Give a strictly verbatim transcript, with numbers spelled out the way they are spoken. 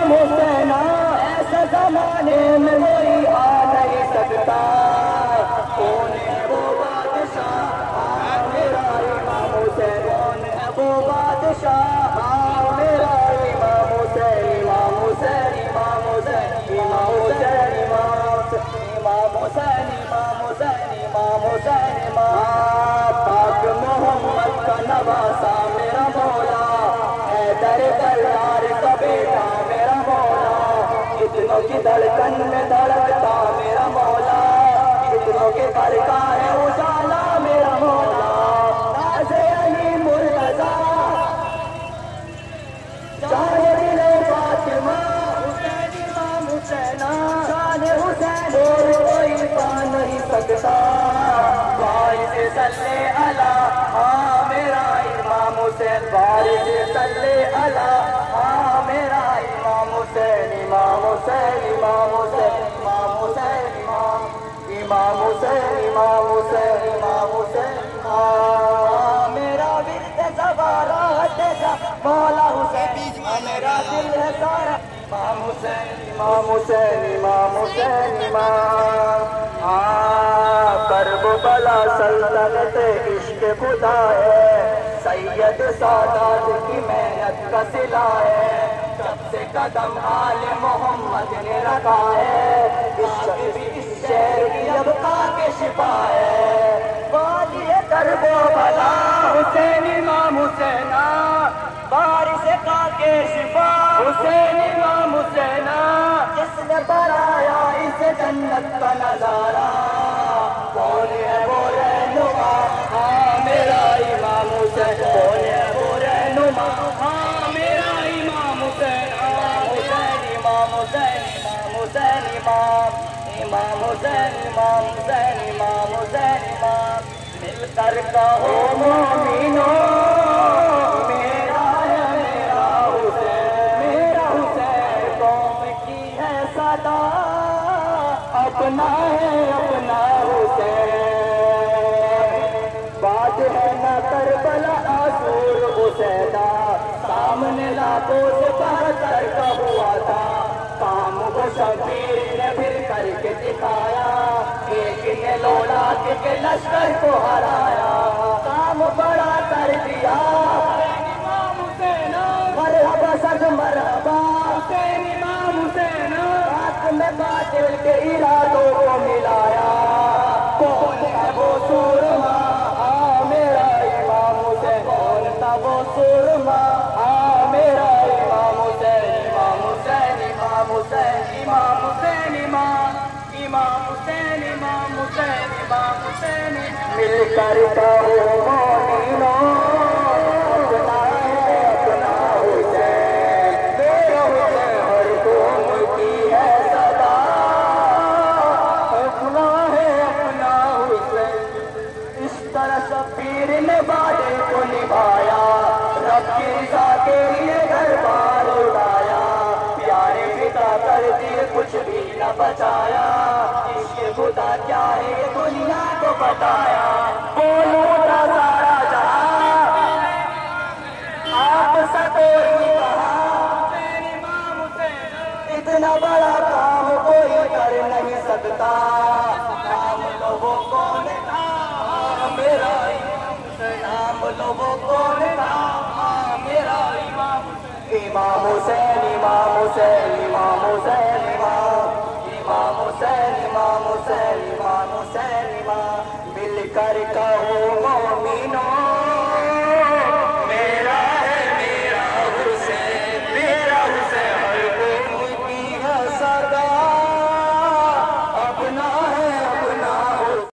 इमाम हुसैन ऐसा जमाने में कोई आ नहीं सकता। कौन है वो बादशाह मेरा इमाम हुसैन, कौन है वो बादशाह मेरा इमाम हुसैन, इमाम हुसैन इमाम हुसैन इमाम हुसैन इमाम हुसैन इमाम हुसैन इमाम हुसैन इमाम पाक मोहम्मद का नवासा मेरा मौला, हैदर करार का बेटा मेरा मौला, कितनों की धड़कन में धड़कता मेरा मौला, कितनों के घर का है उजाला मेरा मौला। ताज़े अली मुर्तज़ा जाने दिले फातिमा हुसैन इमाम हुसैन, जाने हुसैन और कोई पा नहीं सकता। वारिस सल्ले अला हाँ मेरा इमाम हुसैन, वारिस सल्ले अला हाँ मेरा इमाम हुसैन, इमाम हुसैन इमाम हुसैन इमाम हुसैन इमाम इमाम हुसैन इमाम हुसैन इमाम हुसैन हाँ मेरा विरद सवारा तेजा मौला हुसैन, मेरा दिल है सारा इमाम हुसैन इमाम हुसैन इमाम हुसैन इमाम हाँ करबला सल्तनत इश्क खुदा है, सैयद सादात की मेहनत का सिला है, जब से कदम आले मोहम्मद ने रखा है, इस शहर की अब के शिफा है। वालिए करबला हुसैन इमाम हुसैन, बारिश का के शिफा हुसैन इमाम हुसैन, जिसने बनाया इस जन्नत का नजारा, कौन है वो रहनुमा हाँ मेरा इमाम हुसैन, कौन है वो रहनुमा हाँ मेरा इमाम हुसैन, हुसैन इमाम हुसैन इमाम हुसैन इमाम इमाम हुसैन इमाम हुसैन इमाम हुसैन इमाम, मिलकर कहो मोमिनो मेरा है मेरा हुसैन, मेरा हुसैन कौम की है सदा, अपना है अपना हुसैन। बात है ना करबला आसूर हुसैदा, सामने लाखों से बहत्तर का हुआ था, काम को शबीर ने फिर करके दिखाया, एक ने लोला के लश्कर को हराया, काम बड़ा कर दिया इमाम हुसैन, मरहबा सद मरहबा हुसैन इमाम हुसैन, रात में बातिल के इरादों को मिलाया, कौन है वो सूरमा हाँ मेरा इमाम हुसैन, कौन था वो सूरमा हाँ मेरा इमाम हुसैन, इमाम हुसैन इमाम हुसैन इमाम हुसैन इमाम इमाम हुसैन इमाम हुसैन इमाम हुसैन, मिलकर कहो मोमिनो अपना है अपना हुसैन, मेरा हुसैन हर कौम की है सदा, अपना है अपना हुसैन। इस तरह शबीर ने वादे को निभाया, रब की रज़ा के लिए घर बार उड़ाया, प्यारे पिता कर दिए कुछ भी न बचाया, इसके खुदा क्या है ये दुनिया को बताया, बोलो सारा जहां आप सतोरी कहा, इमाम हुसैन इतना बड़ा काम कोई कर नहीं सकता, नाम लो वो कौन था मेरा इमाम हुसैन, नाम लो वो कौन था मेरा इमाम हुसैन, इमाम हुसैन इमाम हुसैन इमाम हुसैन